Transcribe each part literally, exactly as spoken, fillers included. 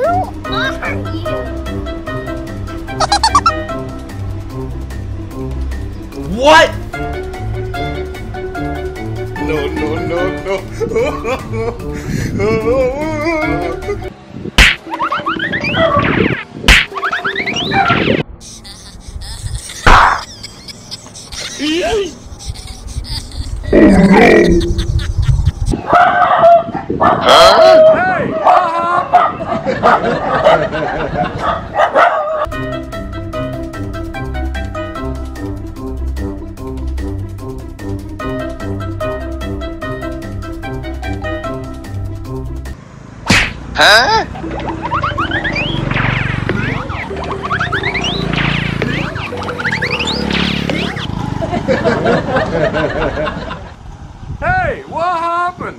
What? No, no, no, no. Huh? Hey, what happened?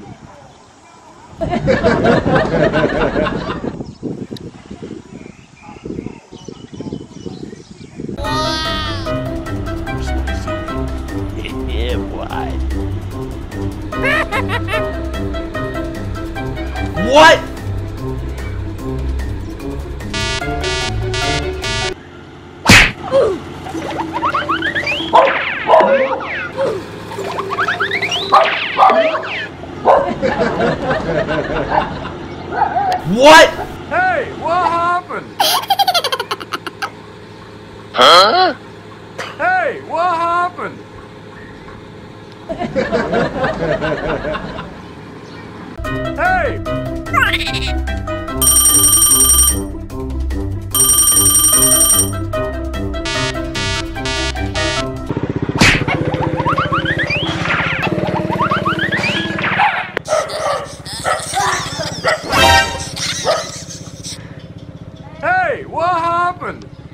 Yeah, boy. What? What? Hey, what happened? Huh? Hey, what happened? Hey! Hey, what happened?